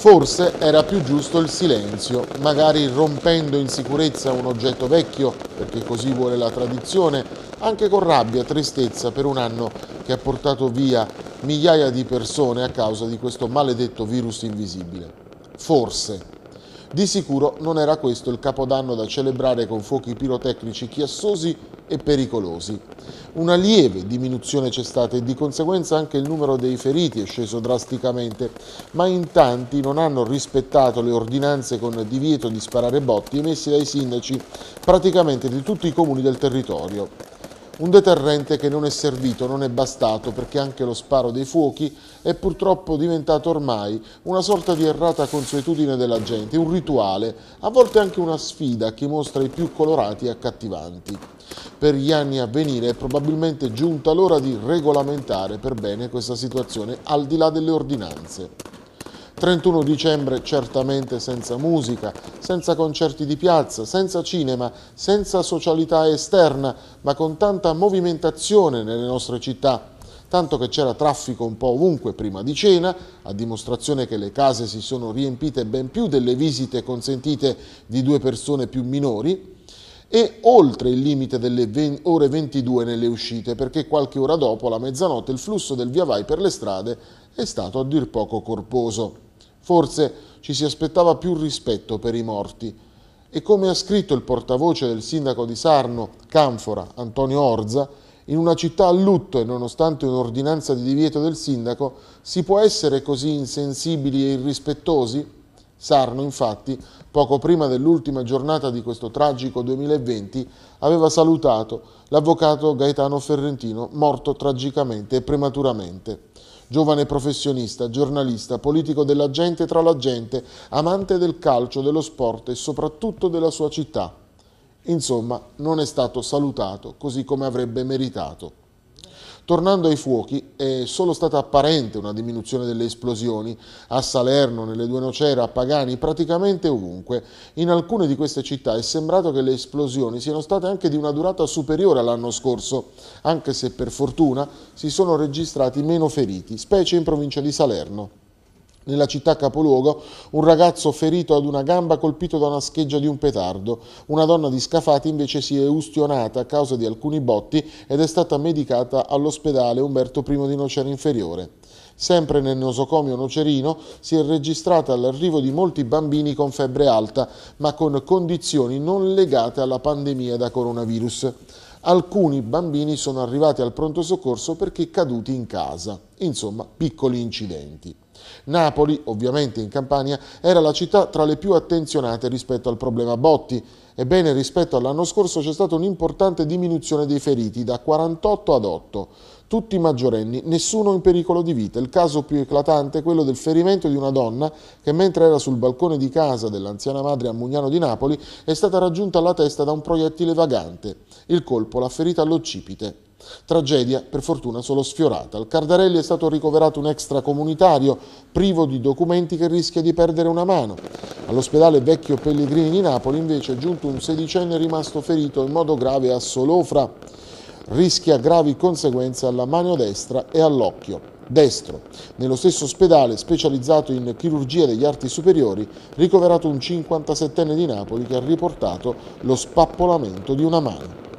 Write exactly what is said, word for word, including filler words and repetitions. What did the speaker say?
Forse era più giusto il silenzio, magari rompendo in sicurezza un oggetto vecchio, perché così vuole la tradizione, anche con rabbia, tristezza per un anno che ha portato via migliaia di persone a causa di questo maledetto virus invisibile. Forse. Di sicuro non era questo il capodanno da celebrare con fuochi pirotecnici chiassosi e pericolosi. Una lieve diminuzione c'è stata e di conseguenza anche il numero dei feriti è sceso drasticamente, ma in tanti non hanno rispettato le ordinanze con divieto di sparare botti emessi dai sindaci praticamente di tutti i comuni del territorio. Un deterrente che non è servito, non è bastato, perché anche lo sparo dei fuochi è purtroppo diventato ormai una sorta di errata consuetudine della gente, un rituale, a volte anche una sfida a chi mostra i più colorati e accattivanti. Per gli anni a venire è probabilmente giunta l'ora di regolamentare per bene questa situazione, al di là delle ordinanze. trentuno dicembre certamente senza musica, senza concerti di piazza, senza cinema, senza socialità esterna, ma con tanta movimentazione nelle nostre città, tanto che c'era traffico un po' ovunque prima di cena, a dimostrazione che le case si sono riempite ben più delle visite consentite di due persone più minori, e oltre il limite delle ore ventidue nelle uscite, perché qualche ora dopo la mezzanotte il flusso del via vai per le strade è stato a dir poco corposo. Forse ci si aspettava più rispetto per i morti e, come ha scritto il portavoce del sindaco di Sarno, Canfora, Antonio Orza, in una città a lutto e nonostante un'ordinanza di divieto del sindaco, si può essere così insensibili e irrispettosi? Sarno, infatti, poco prima dell'ultima giornata di questo tragico duemilaventi, aveva salutato l'avvocato Gaetano Ferrentino, morto tragicamente e prematuramente. Giovane professionista, giornalista, politico della gente tra la gente, amante del calcio, dello sport e soprattutto della sua città. Insomma, non è stato salutato così come avrebbe meritato. Tornando ai fuochi, è solo stata apparente una diminuzione delle esplosioni a Salerno, nelle Due Nocera, a Pagani, praticamente ovunque. In alcune di queste città è sembrato che le esplosioni siano state anche di una durata superiore all'anno scorso, anche se per fortuna si sono registrati meno feriti, specie in provincia di Salerno. Nella città capoluogo un ragazzo ferito ad una gamba colpito da una scheggia di un petardo. Una donna di Scafati invece si è ustionata a causa di alcuni botti ed è stata medicata all'ospedale Umberto I di Nocera Inferiore. Sempre nel nosocomio nocerino si è registrata l'arrivo di molti bambini con febbre alta, ma con condizioni non legate alla pandemia da coronavirus. Alcuni bambini sono arrivati al pronto soccorso perché caduti in casa. Insomma, piccoli incidenti. Napoli, ovviamente in Campania, era la città tra le più attenzionate rispetto al problema botti. Ebbene, rispetto all'anno scorso c'è stata un'importante diminuzione dei feriti, da quarantotto ad otto. Tutti maggiorenni, nessuno in pericolo di vita. Il caso più eclatante è quello del ferimento di una donna che, mentre era sul balcone di casa dell'anziana madre a Mugnano di Napoli, è stata raggiunta alla testa da un proiettile vagante. Il colpo l'ha ferita all'occipite. Tragedia, per fortuna, solo sfiorata. Al Cardarelli è stato ricoverato un extracomunitario privo di documenti che rischia di perdere una mano. All'ospedale Vecchio Pellegrini di Napoli invece è giunto un sedicenne rimasto ferito in modo grave a Solofra. Rischia gravi conseguenze alla mano destra e all'occhio destro. Nello stesso ospedale specializzato in chirurgia degli arti superiori, ricoverato un cinquantasettenne di Napoli che ha riportato lo spappolamento di una mano.